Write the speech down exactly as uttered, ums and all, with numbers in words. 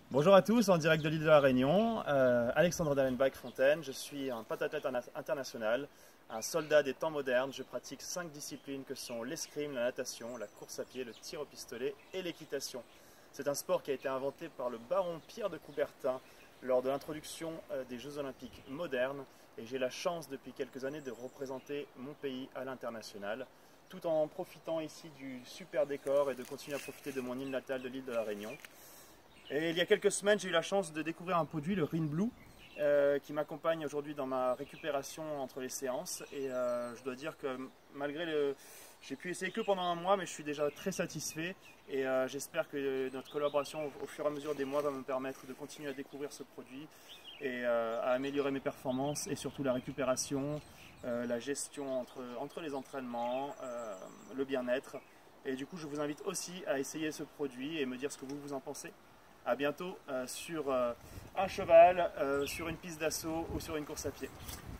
Bonjour à tous, en direct de l'île de la Réunion, euh, Alexandre Dallenbach-Fontaine, je suis un pentathlète international, un soldat des temps modernes. Je pratique cinq disciplines que sont l'escrime, la natation, la course à pied, le tir au pistolet et l'équitation. C'est un sport qui a été inventé par le baron Pierre de Coubertin lors de l'introduction euh, des Jeux Olympiques modernes, et j'ai la chance depuis quelques années de représenter mon pays à l'international, tout en profitant ici du super décor et de continuer à profiter de mon île natale de l'île de la Réunion. Et il y a quelques semaines, j'ai eu la chance de découvrir un produit, le Rin Blue, euh, qui m'accompagne aujourd'hui dans ma récupération entre les séances. Et euh, je dois dire que malgré le... J'ai pu essayer que pendant un mois, mais je suis déjà très satisfait. Et euh, j'espère que notre collaboration au, au fur et à mesure des mois va me permettre de continuer à découvrir ce produit et euh, à améliorer mes performances et surtout la récupération, euh, la gestion entre, entre les entraînements, euh, le bien-être. Et du coup, je vous invite aussi à essayer ce produit et me dire ce que vous, vous en pensez. À bientôt euh, sur euh, un cheval, euh, sur une piste d'assaut ou sur une course à pied.